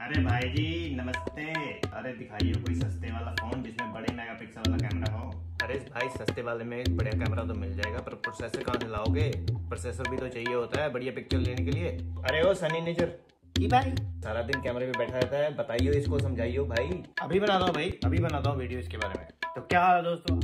अरे भाई जी नमस्ते। अरे दिखाइए कोई सस्ते वाला फोन जिसमें बड़े मेगापिक्सल वाला कैमरा हो। अरे भाई सस्ते वाले में बढ़िया कैमरा तो मिल जाएगा, पर प्रोसेसर कहाँ से लाओगे? प्रोसेसर भी तो चाहिए होता है बढ़िया पिक्चर लेने के लिए। अरे ओ सनी नेचर जी भाई, सारा दिन कैमरे पे बैठा रहता है, बताइए इसको, समझाइए भाई। अभी बनाता हूँ भाई, अभी बनाता हूँ वीडियो इसके बारे में। तो क्या हाल है दोस्तों?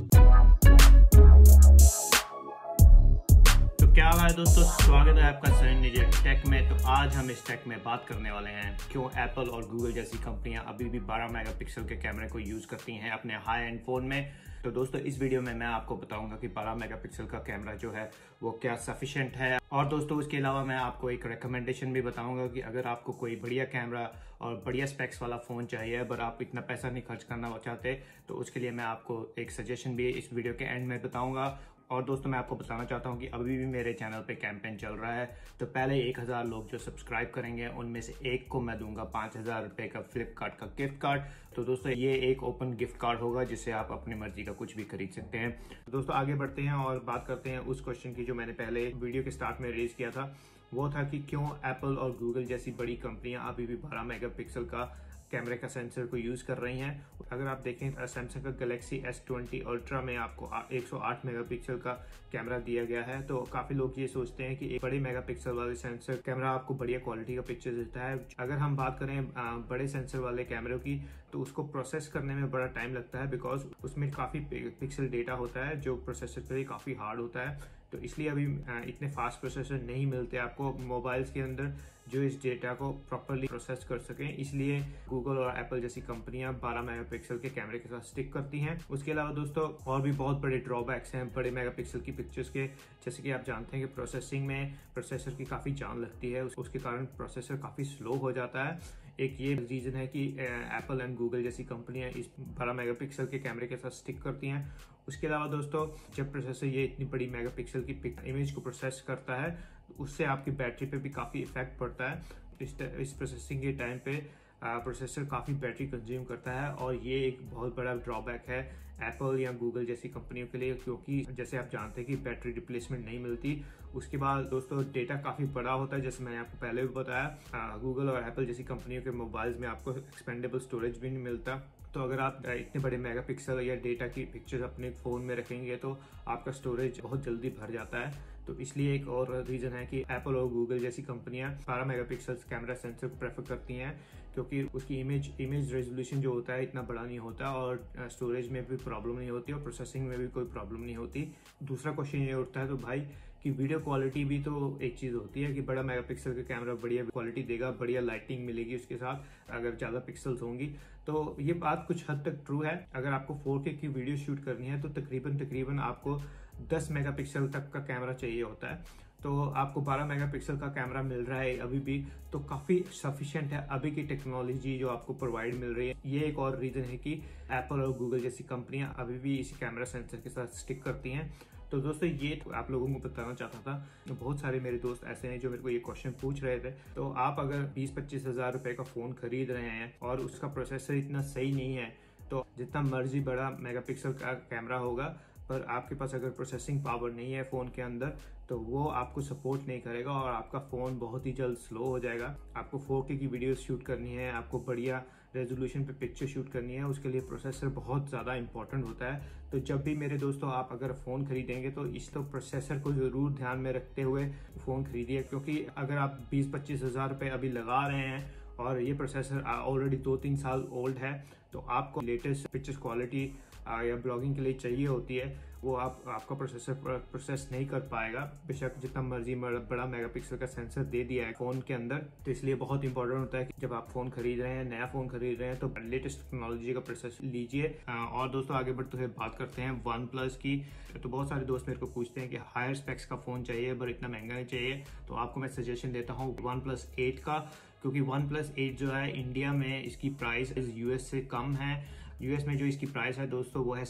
क्या हाल है दोस्तों, स्वागत है आपका सनी नेचर टेक में। तो आज हम इस टेक में बात करने वाले हैं क्यों एप्पल और गूगल जैसी कंपनियां अभी भी 12 मेगापिक्सल के कैमरे को यूज करती हैं अपने हाई एंड फोन में। तो दोस्तों इस वीडियो में मैं आपको बताऊंगा कि 12 मेगापिक्सल का कैमरा जो है वो क्या सफिशिएंट है। और दोस्तों उसके अलावा मैं आपको एक रिकमेंडेशन भी बताऊंगा कि अगर आपको कोई बढ़िया कैमरा और बढ़िया स्पेक्स वाला फोन चाहिए पर आप इतना पैसा नहीं खर्च करना चाहते, तो उसके लिए मैं आपको एक सजेशन भी इस वीडियो के एंड में बताऊंगा। और दोस्तों मैं आपको बताना चाहता हूं कि अभी भी मेरे चैनल पे कैंपेन चल रहा है। तो पहले 1000 लोग जो सब्सक्राइब करेंगे उनमें से एक को मैं दूंगा 5000 रुपए का फ्लिपकार्ट का गिफ्ट कार्ड। तो दोस्तों ये एक ओपन गिफ्ट कार्ड होगा जिससे आप अपनी मर्जी का कुछ भी खरीद सकते हैं। तो दोस्तों आगे बढ़ते हैं और बात करते हैं उस क्वेश्चन की जो मैंने पहले वीडियो के स्टार्ट में रेज किया था। वो था कि क्यों एप्पल और गूगल जैसी बड़ी कंपनियां अभी भी 12 मेगापिक्सल का कैमरे का सेंसर को यूज कर रही हैं। अगर आप देखें सैमसंग का गैलेक्सी S20 अल्ट्रा में आपको 108 मेगापिक्सल का कैमरा दिया गया है। तो काफी लोग ये सोचते हैं कि एक बड़े मेगापिक्सल वाले सेंसर कैमरा आपको बढ़िया क्वालिटी का पिक्चर देता है। अगर हम बात करें बड़े सेंसर वाले कैमरों की, तो उसको प्रोसेस करने में बड़ा टाइम लगता है, बिकॉज उसमें काफी पिक्सल डेटा होता है जो प्रोसेसर के लिए काफी हार्ड होता है। तो इसलिए अभी इतने फास्ट प्रोसेसर नहीं मिलते आपको मोबाइल्स के अंदर जो इस डेटा को प्रॉपरली प्रोसेस कर सकें। इसलिए गूगल और एप्पल जैसी कंपनियां 12 मेगापिक्सल के कैमरे के साथ स्टिक करती हैं। उसके अलावा दोस्तों और भी बहुत बड़े ड्रॉबैक्स हैं बड़े मेगापिक्सल की पिक्चर्स के। जैसे कि आप जानते हैं कि प्रोसेसिंग में प्रोसेसर की काफी जान लगती है, उसके कारण प्रोसेसर काफी स्लो हो जाता है। एक ये रीजन है कि एप्पल एंड गूगल जैसी कंपनियां इस 12 मेगापिक्सल के कैमरे के साथ स्टिक करती हैं। उसके अलावा दोस्तों जब प्रोसेसर ये इतनी बड़ी मेगापिक्सल की इमेज को प्रोसेस करता है, उससे आपकी बैटरी पे भी काफी इफेक्ट पड़ता है। इस प्रोसेसिंग के टाइम पे प्रोसेसर काफी बैटरी कंज्यूम करता है और ये एक बहुत बड़ा ड्रॉबैक है एप्पल या गूगल जैसी कंपनियों के लिए, क्योंकि जैसे आप जानते हैं कि बैटरी रिप्लेसमेंट नहीं मिलती। उसके बाद दोस्तों डेटा काफी बड़ा होता है, जैसे मैंने आपको पहले भी बताया। गूगल और एप्पल जैसी कंपनियों के मोबाइल्स में आपको एक्सपेंडेबल स्टोरेज भी नहीं मिलता। तो अगर आप इतने बड़े मेगापिक्सल या डेटा की पिक्चर्स अपने फोन में रखेंगे तो आपका स्टोरेज बहुत जल्दी भर जाता है। तो इसलिए एक और रीजन है कि एप्पल और गूगल जैसी कंपनियां 12 मेगापिक्सल कैमरा सेंसर को प्रेफर करती हैं, क्योंकि उसकी इमेज रेजोल्यूशन जो होता है इतना बड़ा नहीं होता और स्टोरेज में भी प्रॉब्लम नहीं होती और प्रोसेसिंग में भी कोई प्रॉब्लम नहीं होती। दूसरा क्वेश्चन ये उठता है तो भाई कि वीडियो क्वालिटी भी तो एक चीज होती है कि बड़ा मेगापिक्सल का कैमरा बढ़िया क्वालिटी देगा, बढ़िया लाइटिंग मिलेगी उसके साथ अगर ज्यादा पिक्सल्स होंगी। तो ये बात कुछ हद तक ट्रू है। अगर आपको 4K की वीडियो शूट करनी है तो तकरीबन आपको 10 मेगापिक्सल तक का कैमरा चाहिए होता है। तो आपको 12 मेगापिक्सल का कैमरा मिल रहा है अभी भी, तो काफी सफिशिएंट है अभी की टेक्नोलॉजी जो आपको प्रोवाइड मिल रही है। ये एक और रीजन है कि एप्पल और गूगल जैसी कंपनियां अभी भी इस कैमरा सेंसर के साथ स्टिक करती हैं। तो दोस्तों ये आप लोगों को बताना चाहता था। बहुत सारे मेरे दोस्त ऐसे हैं जो मेरे को ये क्वेश्चन पूछ रहे थे। तो आप अगर 20-25 हजार रुपए का फोन खरीद रहे हैं और उसका प्रोसेसर इतना सही नहीं है, तो जितना मर्जी बड़ा मेगापिक्सल का कैमरा होगा पर आपके पास अगर प्रोसेसिंग पावर नहीं है फोन के अंदर, तो वो आपको सपोर्ट नहीं करेगा और आपका फोन बहुत ही जल्द स्लो हो जाएगा। आपको 4K की वीडियो शूट करनी है, आपको बढ़िया रेजोल्यूशन पे पिक्चर शूट करनी है, उसके लिए प्रोसेसर बहुत ज़्यादा इंपॉर्टेंट होता है। तो जब भी मेरे दोस्तों आप अगर फ़ोन खरीदेंगे तो इस तो प्रोसेसर को ज़रूर ध्यान में रखते हुए फ़ोन खरीदिए, क्योंकि अगर आप 20-25 हज़ार रुपये अभी लगा रहे हैं और ये प्रोसेसर ऑलरेडी 2-3 साल ओल्ड है, तो आपको लेटेस्ट पिक्चर्स क्वालिटी या ब्लॉगिंग के लिए चाहिए होती है, वो आपका प्रोसेसर प्रोसेस नहीं कर पाएगा, बेशक जितना मर्जी बड़ा मेगापिक्सल का सेंसर दे दिया है फोन के अंदर। तो इसलिए बहुत इंपॉर्टेंट होता है कि जब आप फोन खरीद रहे हैं, नया फोन खरीद रहे हैं, तो लेटेस्ट टेक्नोलॉजी का प्रोसेस लीजिए। और दोस्तों आगे बढ़ते हुए बात करते हैं वन प्लस की। तो बहुत सारे दोस्त मेरे को पूछते हैं कि हायर स्पेक्स का फोन चाहिए पर इतना महंगा नहीं चाहिए। तो आपको मैं सजेशन देता हूँ OnePlus 8 का, क्योंकि OnePlus 8 जो है इंडिया में इसकी प्राइस US से कम है। यूएस में जो इसकी प्राइस है दोस्तों वो है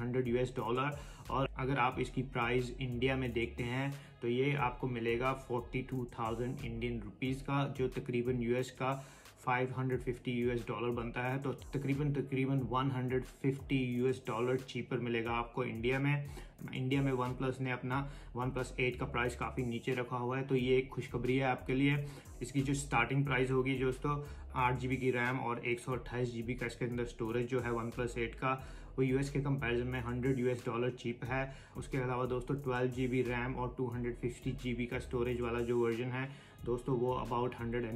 $700 और अगर आप इसकी प्राइस इंडिया में देखते हैं तो ये आपको मिलेगा 42,000 इंडियन रुपीस का, जो तकरीबन US का $550 बनता है, तो तकरीबन $150 चीपर मिलेगा आपको इंडिया में। इंडिया में वन प्लस ने अपना OnePlus 8 का प्राइस काफ़ी नीचे रखा हुआ है, तो ये एक खुशखबरी है आपके लिए। इसकी जो स्टार्टिंग प्राइस होगी दोस्तों 8 GB की रैम और 128 GB का इसके अंदर स्टोरेज जो है OnePlus 8 का, वो यूएस के कंपैरिजन में $100 चीप है। उसके अलावा दोस्तों 12 GB रैम और 250 GB का स्टोरेज वाला जो वर्जन है दोस्तों, वो अबाउट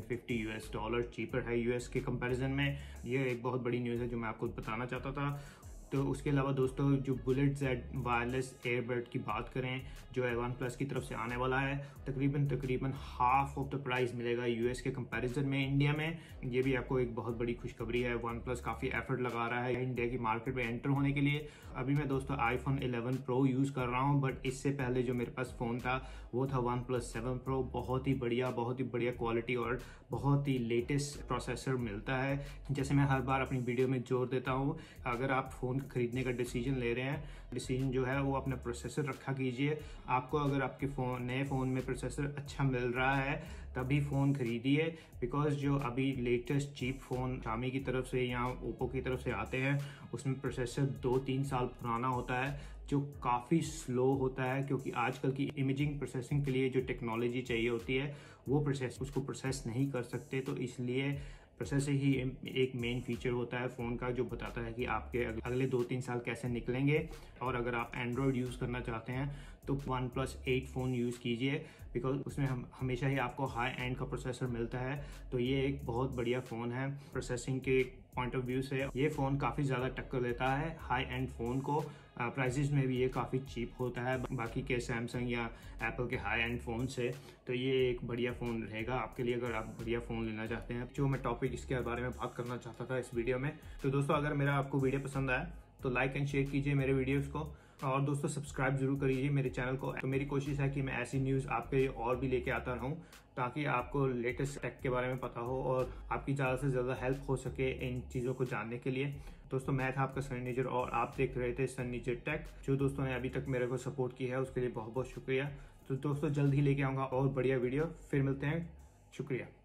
$150 चीपर है यूएस के कंपैरिजन में। ये एक बहुत बड़ी न्यूज़ है जो मैं आपको बताना चाहता था। तो उसके अलावा दोस्तों जो बुलेट जेड वायरलेस एयरबड की बात करें जो OnePlus की तरफ से आने वाला है, तकरीबन हाफ ऑफ द प्राइस मिलेगा यूएस के कंपैरिजन में इंडिया में। ये भी आपको एक बहुत बड़ी खुशखबरी है। OnePlus काफ़ी एफर्ट लगा रहा है इंडिया की मार्केट में एंटर होने के लिए। अभी मैं दोस्तों iPhone 11 Pro यूज़ कर रहा हूँ, बट इससे पहले जो मेरे पास फ़ोन था वो था OnePlus 7 Pro। बहुत ही बढ़िया क्वालिटी और बहुत ही लेटेस्ट प्रोसेसर मिलता है। जैसे मैं हर बार अपनी वीडियो में जोर देता हूँ, अगर आप फ़ोन खरीदने का डिसीजन ले रहे हैं, डिसीजन जो है वो अपना प्रोसेसर रखा कीजिए। आपको अगर आपके नए फ़ोन में प्रोसेसर अच्छा मिल रहा है तभी फ़ोन खरीदिए, बिकॉज जो अभी लेटेस्ट चीप फ़ोन Xiaomi की तरफ से या ओप्पो की तरफ से आते हैं उसमें प्रोसेसर 2-3 साल पुराना होता है, जो काफ़ी स्लो होता है, क्योंकि आजकल की इमेजिंग प्रोसेसिंग के लिए जो टेक्नोलॉजी चाहिए होती है वो उसको प्रोसेस नहीं कर सकते। तो इसलिए प्रोसेसर ही एक मेन फीचर होता है फ़ोन का, जो बताता है कि आपके अगले 2-3 साल कैसे निकलेंगे। और अगर आप एंड्रॉयड यूज़ करना चाहते हैं तो OnePlus 8 फ़ोन यूज़ कीजिए, बिकॉज उसमें हमेशा ही आपको हाई एंड का प्रोसेसर मिलता है। तो ये एक बहुत बढ़िया फ़ोन है प्रोसेसिंग के पॉइंट ऑफ व्यू से। ये फ़ोन काफ़ी ज़्यादा टक्कर देता है हाई एंड फ़ोन को। प्राइसेस में भी ये काफ़ी चीप होता है बाकी के सैमसंग या एप्पल के हाई एंड फ़ोन से। तो ये एक बढ़िया फ़ोन रहेगा आपके लिए अगर आप बढ़िया फ़ोन लेना चाहते हैं, जो मैं टॉपिक इसके बारे में बात करना चाहता था इस वीडियो में। तो दोस्तों अगर मेरा आपको वीडियो पसंद आया तो लाइक एंड शेयर कीजिए मेरे वीडियोज़ को, और दोस्तों सब्सक्राइब जरूर करिए मेरे चैनल को। तो मेरी कोशिश है कि मैं ऐसी न्यूज़ आपके लिए और भी लेके आता रहूं, ताकि आपको लेटेस्ट टेक के बारे में पता हो और आपकी ज़्यादा से ज़्यादा हेल्प हो सके इन चीज़ों को जानने के लिए। दोस्तों मैं था आपका सनी निज्जर और आप देख रहे थे सनी निज्जर टेक। जो दोस्तों ने अभी तक मेरे को सपोर्ट किया है उसके लिए बहुत बहुत शुक्रिया। तो दोस्तों जल्द ही लेके आऊँगा और बढ़िया वीडियो, फिर मिलते हैं, शुक्रिया।